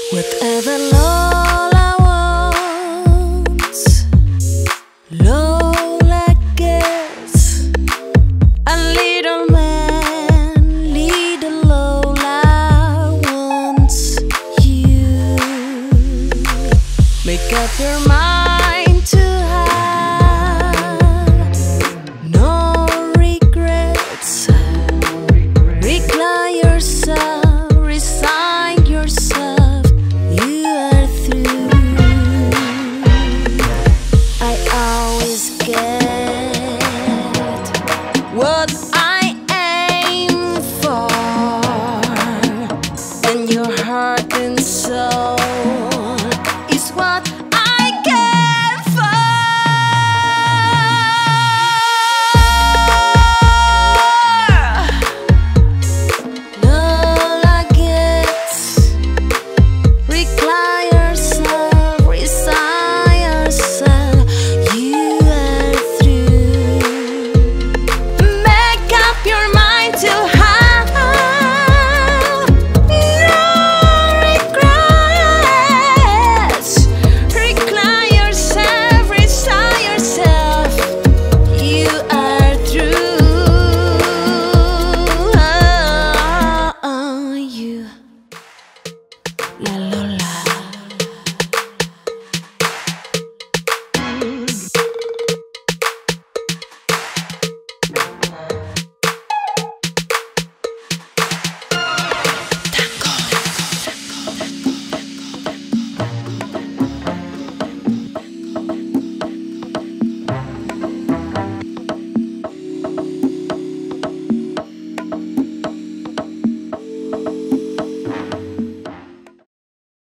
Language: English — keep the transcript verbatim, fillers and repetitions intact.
Whatever Lola wants, Lola gets. A little man, little Lola wants you. Make up your mind to have no regrets. Recline yourself, resign yourself. You are through. I always get what I aim for, and your heart and soul is what I care for. Lola gets. Recline yourself, resign yourself. You are through. Make up your mind to have no regrets. Recline yourself, resign yourself. You are through. Oh, you, la la.